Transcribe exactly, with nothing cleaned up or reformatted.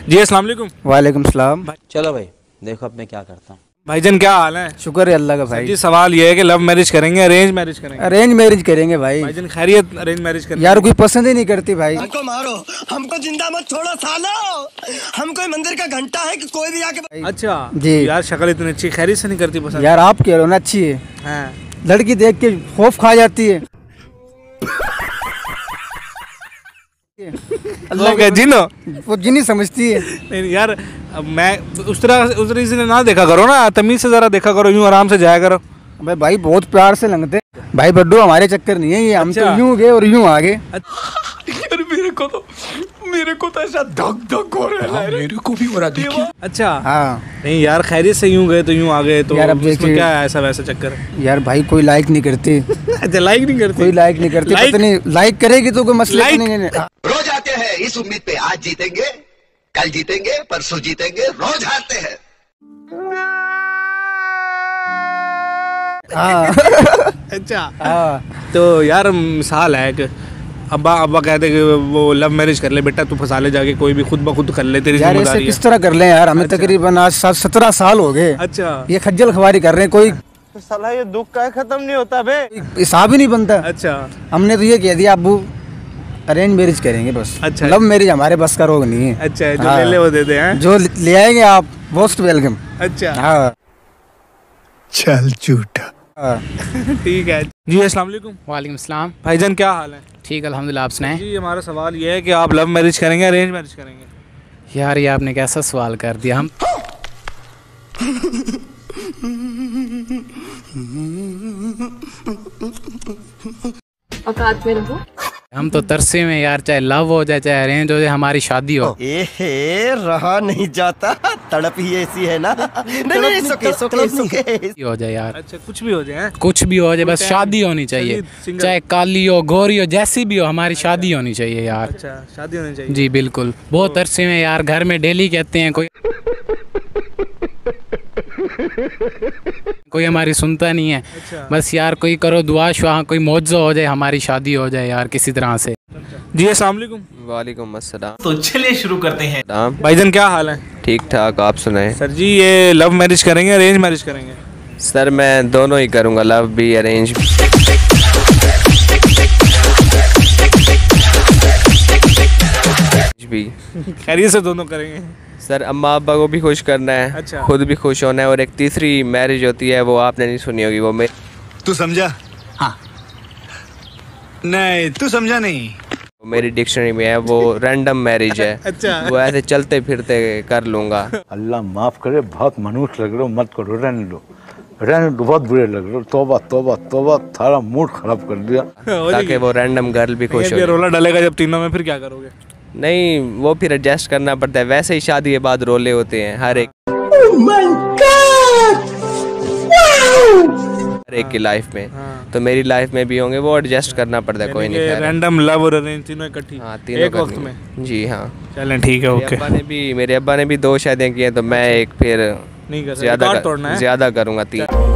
जी अस्सलाम वालेकुम। वालेकुम सलाम। चलो भाई देखो अब मैं क्या करता हूँ। भाईजान क्या हाल है? शुक्र है अल्लाह का भाई। जी सवाल ये है कि लव मैरिज करेंगे अरेंज मैरिज करेंगे? अरेंज मैरिज करेंगे भाई। भाईजान खैरियत अरेंज मैरिज करेंगे? यार कोई पसंद ही नहीं करती भाई। हमको मारो, हमको जिंदा मत छोड़ो सालो। हम कोई मंदिर का घंटा है कि कोई भी आके। अच्छा जी यार शक्ल इतनी अच्छी, खैरियत से नहीं करती पसंद? यार आप कह रहे हो ना अच्छी है, हाँ। लड़की देख के खौफ खा जाती है। अल्लाह के जिनो वो जिनी समझती है। नहीं यार अब मैं उस तरह उस तरह से ना देखा करो ना, तमीज से जरा देखा करो, यूं आराम से जाया करो। भाई भाई बहुत प्यार से लंगते भाई बड्डू, हमारे चक्कर नहीं है ये। हम अच्छा। तो यूं गए और यूं आगे। यार मेरे को तो मेरे को तो ऐसा धक धक हो रहा है। मेरे को भी हो रहा देखिए। अच्छा हाँ नहीं यार खैरियत से यूं गए तो यूं आ गए तो यार अब इसमें देखिए- क्या है ऐसा वैसा चक्कर? यार भाई कोई लाइक नहीं करती। अच्छा लाइक नहीं करती? कोई लाइक नहीं करती। Like- पता नहीं लाइक करेगी तो कोई मसला Like- नहीं है। रोज आते हैं इस उम्मीद पे आज जीतेंगे, कल जीतेंगे, परसों जीतेंगे, रोज हारते हैं। हाँ अच्छा हाँ तो यार मिसाल है कि अब्बा अब्बा कहते कि वो लव मैरिज कर ले बेटा, तू फंसा ले जाके, कोई भी खुद ब खुद कर ले, तेरी यार ऐसे जिम्मेदारी है। किस तरह कर लें यार, हमें अच्छा। तकरीबन आज सात सत्रह साल हो गए। अच्छा ये खज्जल खवारी कर रहे हैं, कोई साला ये दुख का खत्म नहीं होता बे। हिसाब ही नहीं बनता। अच्छा हमने तो ये कह दिया अब्बू अरेंज मैरिज करेंगे बस। अच्छा। लव मैरिज हमारे बस का रोग नहीं है। अच्छा जो हाँ। ले ले वो दे दे हैं? जो ले आएंगे आप मोस्ट वेलकम। अच्छा हाँ चल झूठा। हाँ। ठीक है जी। अस्सलाम वालेकुम। वालेकुम सलाम। भाईजान क्या हाल है? ठीक अल्हम्दुलिल्लाह, आप सुनाएं? जी हमारा सवाल ये है कि आप लव मैरिज करेंगे अरेंज मैरिज करेंगे? यार ये आपने कैसा सवाल कर दिया। हम औकात में रहो। हम तो तरसे में यार, चाहे लव हो जाए चाहे अरेंज हो जाए, हमारी शादी हो। ए रहा नहीं जाता, तड़प ही ऐसी है ना। नहीं नहीं सुके सुके सुके हो जाए यार, अच्छा कुछ भी हो जाए? कुछ भी हो जाए, बस शादी होनी चाहिए। सिंगल- चाहे काली हो गोरी हो जैसी भी हो, हमारी शादी होनी चाहिए यार। अच्छा शादी होनी चाहिए। जी बिल्कुल। बहुत अरसे में यार घर में डेली कहते हैं, कोई कोई हमारी सुनता नहीं है। अच्छा। बस यार कोई करो दुआ शुआ, कोई मौजो हो जाए, हमारी शादी हो जाए यार किसी तरह से। जी अस्सलाम वालेकुम। वालेकुम अस्सलाम। तो चलिए शुरू करते हैं। भाईजान क्या हाल है? ठीक ठाक, आप सुनाएं? सर जी ये लव मैरिज करेंगे अरेंज मैरिज करेंगे? सर मैं दोनों ही करूँगा, लव भी अरेंज भी। खैरियत से दोनों करेंगे? सर अम्मा अब्बा को भी खुश करना है, अच्छा। खुद भी खुश होना है, और एक तीसरी मैरिज होती है वो आपने नहीं सुनी होगी, वो मे तू समझा? हाँ नहीं तू समझा नहीं। वो मेरी डिक्शनरी में है, वो रैंडम मैरिज है। अच्छा। वो ऐसे चलते फिरते कर लूँगा। अल्लाह माफ़ करे, बहुत मनुष्य लग रहे हो, मत करो, रहने दो रहने दो, बहुत बुरे लग रहे हो। तौबा तौबा तौबा, थारा मूड खराब कर दिया। ताकि वो रैंडम गर्ल भी खुश हो ये जाए। रोला डलेगा जब तीनों में, फिर क्या करोगे? नहीं वो फिर एडजस्ट करना पड़ता है, वैसे ही शादी के बाद रोले होते हैं हर एक हर एक की लाइफ में। हाँ। तो मेरी लाइफ में भी होंगे, वो एडजस्ट करना पड़ता है, कोई नहीं खैर। रैंडम लव और अरेंज तीनों इकट्ठी हाँ तीनों एक वक्त करनी में? है। जी हाँ। चलें ठीक है मेरे ओके। अब्बा ने भी मेरे अब्बा ने भी दो शादियाँ की हैं, तो मैं एक फिर नहीं कर सकते, ज्यादा रिकॉर्ड कर, तोड़ना है। ज्यादा करूँगा तीन।